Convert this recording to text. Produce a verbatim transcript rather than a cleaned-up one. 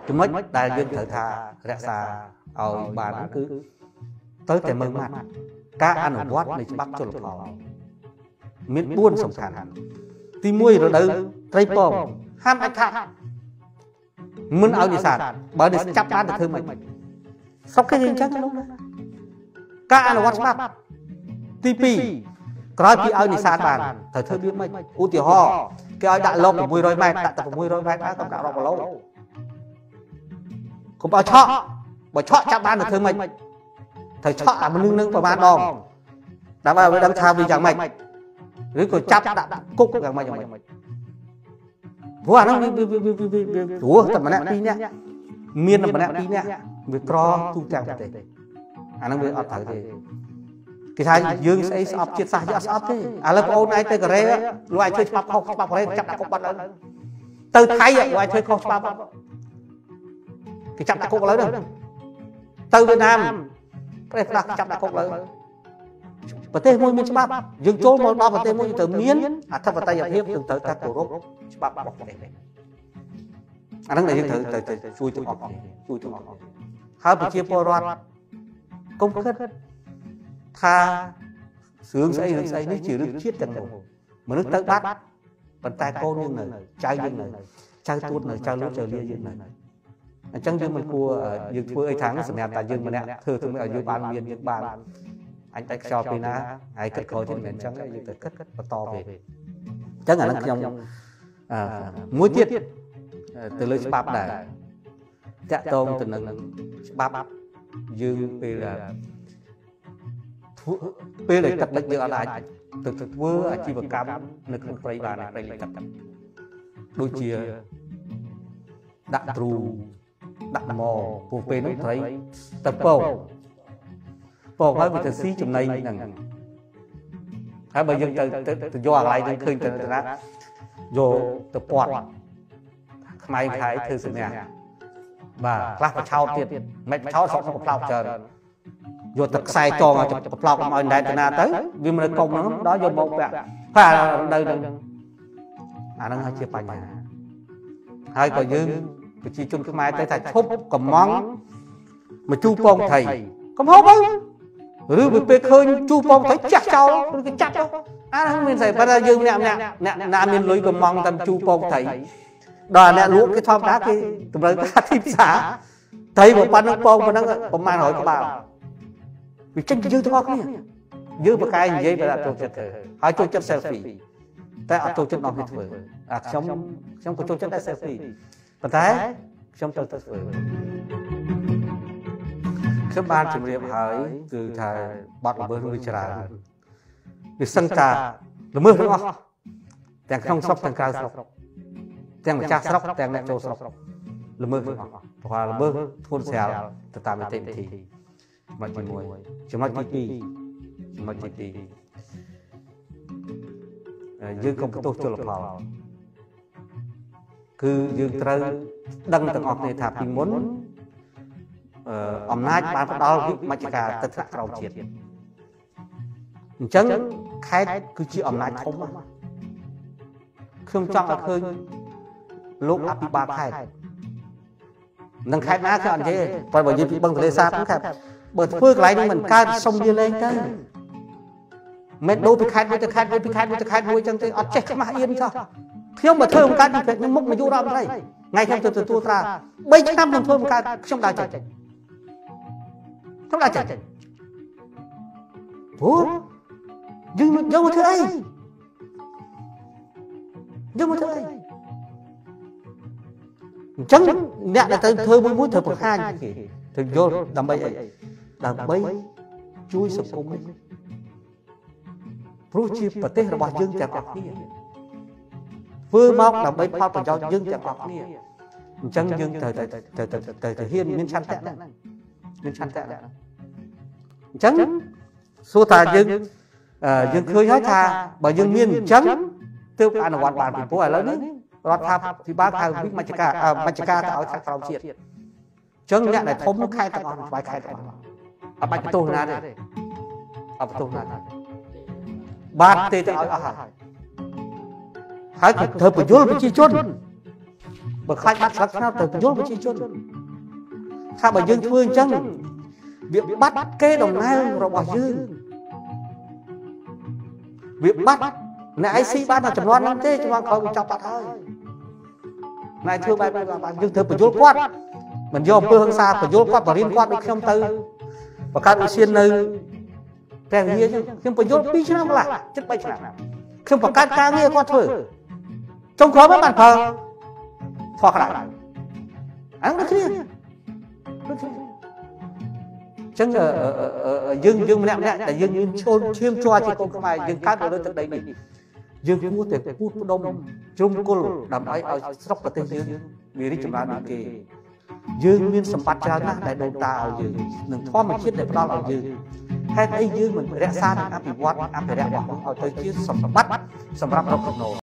chúng mất đại dương thở thà rẽ xa ở bàn cứ tớiแต่เมืองมันการอนุวัตในฉบับจุลพรមានbốnសំខាន់ទីមួយរដូវត្រីពងហាមអាចថាមិនឲ្យនេសាទបើនេសាទចាប់បានទៅធ្វើមិនស្រុកគេអញ្ចឹងនោះការអនុវត្តច្បាប់ទីពីរក្រោយពីឲ្យនេសាទបានត្រូវធ្វើវាមិនឧទាហរណ៍គេឲ្យដាក់លប600ម៉ែត្រដាក់តែ600ម៉ែត្រទៅដាក់រាប់គីឡូកុំឲ្យឆក់បើឆក់ចាប់បានទៅធ្វើមិនត្រូវឆក់អាមនុស្សនឹងប្រហែលដងដើម្បីឲ្យដឹងថាវាយ៉ាងម៉េចឬក៏ចាប់ដាក់គុកយ៉ាងម៉េចយ៉ាងម៉េចព្រោះអានោះវាព្រោះតែម្នាក់ពីរនាក់មានតែម្នាក់ពីរនាក់វាក្រទូទាំងប្រទេសអានោះវាអត់ត្រូវទេគេថាយើងស្អីស្អប់ជាតិសាសន៍យើងអត់ស្អប់ទេឥឡូវបងអូនឯងទៅកូរ៉េលោកឯងធ្វើច្បាប់ខុសច្បាប់កូរ៉េចាប់ដាក់គុកបាត់ហើយទៅថៃលោកឯងធ្វើខុសច្បាប់គេចាប់ដាក់គុកឥឡូវហ្នឹងទៅវៀតណាមប្រទេសខ្លះចាប់ដាក់គុកឥឡូវប្រទេសមួយមានច្បាប់យើងចូលមកដល់ប្រទេសមួយត្រូវមានអធិបតេយ្យភាពត្រូវតែគោរពច្បាប់របស់ប្រទេសអាហ្នឹងដែលយើងត្រូវទៅជួយទាំងអស់គ្នាជួយទាំងអស់គ្នាហើយប្រជាពលរដ្ឋកុំគិតថារឿងស្អីរឿងស្អីនេះជារឿងជាតិទាំងនោះមនុស្សទៅបាត់ប៉ុន្តែកូនយើងនៅចៅយើងនៅចៅទួតនៅចៅលោកចៅលាយើងនៅអញ្ចឹងយើងមិនគួរយើងធ្វើអីខាងសម្រាប់តែយើងម្នាក់ធ្វើធ្វើឲ្យយើងបានមានយើងបានអញតែខ្យល់ពេលណាហើយគិតក្រោយទៀតមិនអញ្ចឹងយើងទៅគិតបន្តទៅអញ្ចឹងអានឹងខ្ញុំអឺមួយទៀតទៅលើច្បាប់ដែរតាក់ទងទៅនឹងច្បាប់យើងពេលពេលដែលកាត់លិចយើងអត់អាចទៅធ្វើអាជីវកម្មនៅក្នុងព្រៃបានព្រៃលិចកាត់ដូចជាដាក់ទ្រូដាក់ម៉ពួកពេលនោះត្រីទៅពងពងហើយវាទៅស៊ីចំណីហ្នឹងហើយបើយើងទៅទៅយកអាឡៃនឹងឃើញទៅណាយកទៅពាត់ខ្មៅខែធ្វើសញ្ញាបាទខ្លះបឆោតទៀតមិនបឆោតស្រុកកំប្លោកច្រើនយកទឹកខ្សែចងឲ្យកំប្លោកឲ្យណែទៅណាទៅវាមិនកុំហ្នឹងដល់យកមកពាក់បាទនៅនឹងអាហ្នឹងហើយជាបញ្ហាហើយក៏យើងប្រជាជនខ្មែរទៅថាឈប់កំងមកជូពងថៃកំហុសទៅឬវាពេលឃើញជូពងថៃចាស់ចោលឬក៏ចាប់ទៅអាហ្នឹងមានស្អីប៉ុន្តែយើងម្នាក់ម្នាក់អ្នកណាមានលុយកំងតាមជូពងថៃដល់អ្នកលក់គេធម្មតាគេតម្រូវការទីផ្សារថៃមកប៉ុណ្្នឹងពងប៉ុណ្្នឹងប្រហែលរយក្បាលវាចេញពីយើងទាំងអស់គ្នាយើងប្រកែកនិយាយបើអត់ចូលចិត្តធ្វើហើយចូលចិត្ត selfie តែអត់ចូលចិត្តអស់គ្នាធ្វើអាខ្ញុំខ្ញុំក៏ចូលចិត្តដែរ selfie ប៉ុន្តែខ្ញុំទៅទៅធ្វើខ្ញុំបានជម្រាបហើយគឺថាបាត់ល្មើសវាច្រើនវាសឹងតាល្មើសទាំងអស់ទាំងក្នុងស្រុកទាំងក្រៅស្រុកទាំងម្ចាស់ស្រុកទាំងអ្នកចូលស្រុកល្មើសទាំងអស់ព្រោះល្មើសធ្ងន់ស្រាលទៅតាមនីតិវិធីចំណុចទីមួយចំណុចទីពីរចំណុចទីពីរយើងកុំបន្ទោសជលផលគឺយើងត្រូវដឹងទាំងអស់គ្នាថាពីមុនអំណាចបានផ្ដល់វិមជ្ឈការទៅថ្នាក់ក្រោមជាតិអញ្ចឹងខេត្តគឺជាអំណាចធំខ្ញុំចង់ឲ្យឃើញលោកអភិបាលខេត្តនឹងខេត្តណាគឺអត់និយាយព្រោះបើនិយាយពីបឹងទន្លេសាបហ្នឹងខេត្តបើធ្វើកន្លែងនេះមិនកើតសុំវាលេងទៅមិនដូរពីខេត្តមួយទៅខេត្តមួយពីខេត្តមួយទៅខេត្តមួយអញ្ចឹងទេអត់ចេះខ្មាស់អៀនចោះខ្ញុំមកធ្វើបង្កើតពីខ្ញុំមុខនាយករដ្ឋមន្ត្រីថ្ងៃខ្ញុំទៅទទួលត្រាបីឆ្នាំខ្ញុំធ្វើបង្កើតខ្ញុំដើរចេញខ្ញុំដើរចេញព្រោះយើងយកមកធ្វើអីយកមកធ្វើអីអញ្ចឹងអ្នកដែលទៅធ្វើមួយមួយត្រូវបង្ហាញគេត្រូវយល់ដើម្បីអីដើម្បីជួយសង្គមព្រោះជាប្រទេសរបស់យើងទាំងអស់គ្នាធ្វើមកដើម្បីផលប្រយោជន៍យើងទាំងអស់គ្នាអញ្ចឹងយើងត្រូវទៅទៅទៅទៅហ៊ានមានឆន្ទៈហ្នឹងមានឆន្ទៈហ្នឹងអញ្ចឹងសួរថាយើងយើងឃើញហើយថាបើយើងមានអញ្ចឹងទើបអនុវត្តបានពីព្រោះឥឡូវនេះរដ្ឋាភិបាលហៅវិមជ្ឈការមជ្ឈការទៅឲ្យខាងក្រោមជាតិអញ្ចឹងអ្នកដែលធំនោះខេត្តទាំងអស់ស្វ័យខេត្តទាំងអស់អត់បាច់បន្ទោសណាទេអត់បន្ទោសណាទេបានទេទៅឲ្យអស់ហើយហើយក៏ត្រូវបញ្យល់ប្រជាជន bởi khai bắt sạc nào từ dốt với chi chốt khá bởi dương phương chân việc bắt kê đồng nai rồi bỏ dương việc bắt này ai xí bắt là chấm loan lắm thế chấm loan khỏi bị chọc bắt thôi này thưa bài bài bài dương thưa bởi dốt quát mình vô phương hướng xa bởi dốt quát và riêng quát được không tư và các đối xuyên nơi rèn nghe chứ không phải dốt bí chứ nào là chất bay chứ nào không phải các ca nghe quát thôi trong khó với bạn phờ phò lại anh nó kia chẳng ở dương dương nè nè là dương dương chôn chiêm choa chỉ con không ai dương cát ở đây từ đây đi dương mua tiền cút đông trung côn đầm ấy ở sóc cái tên dương vì đi chụp ảnh kì dương miên sầm bát cha na đại đầu tàu dương đừng thoa một chiếc để đo là dương hay ấy dương mình rẽ xa áp bị quát áp phải rẽ bỏ ở tới chiếc sầm bắt sầm rắp rốc nổ